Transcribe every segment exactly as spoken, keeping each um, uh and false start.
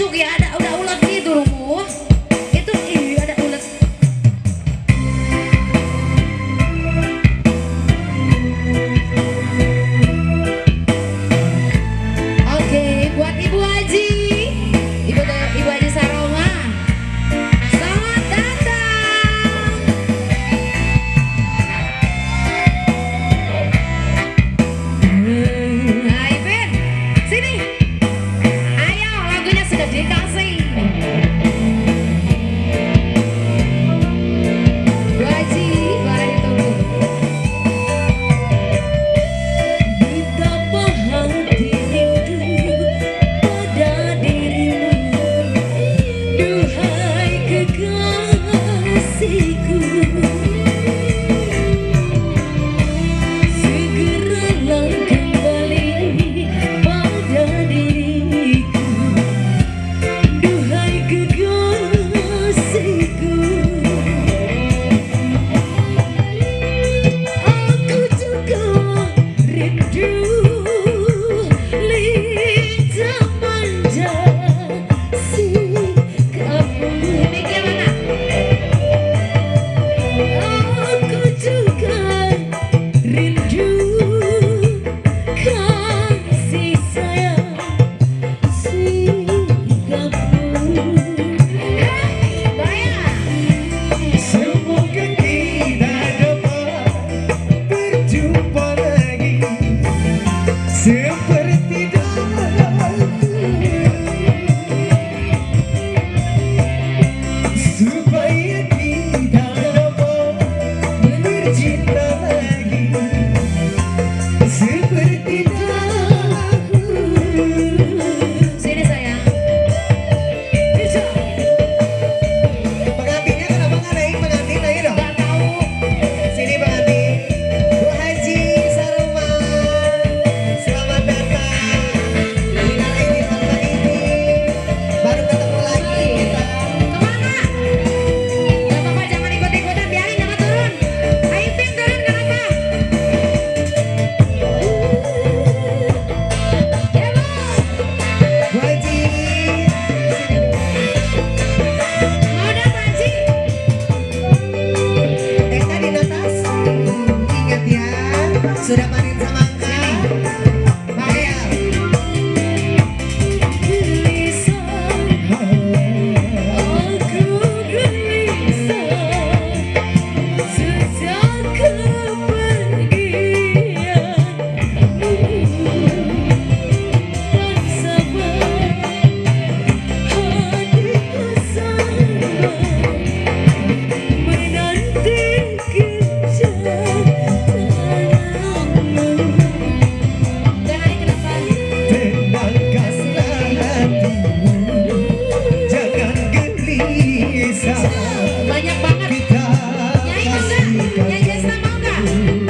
masuk ya, ada udah ulat gitu rumu. Itu ih ada ulat. Oke, buat Ibu Haji, Ibu Ibu Haji Saroma, selamat datang. Hai Ben, sini. Ayo, lagunya sudah dikasih. Bu Haji, boleh ditunggu. Betapa hati rindu pada dirimu, duhai kekasihku. Segeralah kembali pada diriku, duhai kekasihku. Aku juga rindu lidah manja sikapmu. Mikir mana? Aku juga rindu kasih sayang sikapmu. Bayar. Semoga kita dapat berjumpa lagi seperti dahulu, supaya kita dapat bercinta lagi seperti dahulu. Sini sayang. Bisa. Pengantinnya kenapa nggak naik? Pengantin ayo dong. Gak tahu. Sini pengantin. Bu Haji Saroma, selamat datang. Minal aidin wal faizin. Baru ketemu lagi kita. Kemana? Gak apa-apa, jangan ikut-ikutan, biarin jangan turun. Ayo Pin, turun kenapa? Ya Bu. Bu Haji. Mau dah Pak Haji? Teta di notas. Ingat ya, sudah panen semangka. Bayar. Gelisah, aku gelisah sejak kepergianmu. Tak sabar hatiku sama menanti kedatanganmu. Dan hari kenapa? Tenangkanlah hatimu, jangan gelisah. Banyak banget. Kita Nyai mau nggak? Nyai Jasna mau nggak?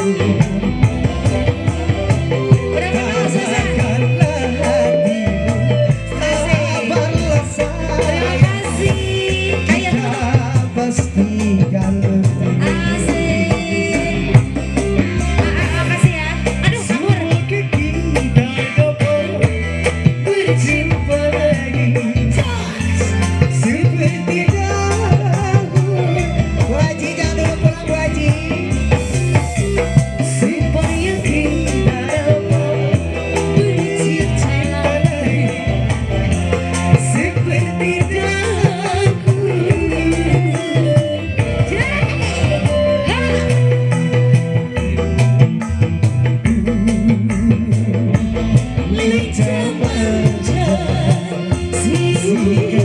Udah kenal susah. Tenangkanlah hatimu, sabarlah Terima sayang. kasih. Ayo Kita tutup. pastikan lebih. Asik. Ah, ah, makasih ya. Aduh, kabur. Semoga kita dapat berjumpa lagi seperti dahulu. Bu Haji jangan dulu pulang, Bu Haji. Supaya kita dapat bercinta lagi seperti dahulu. Lidah manja sikapmu.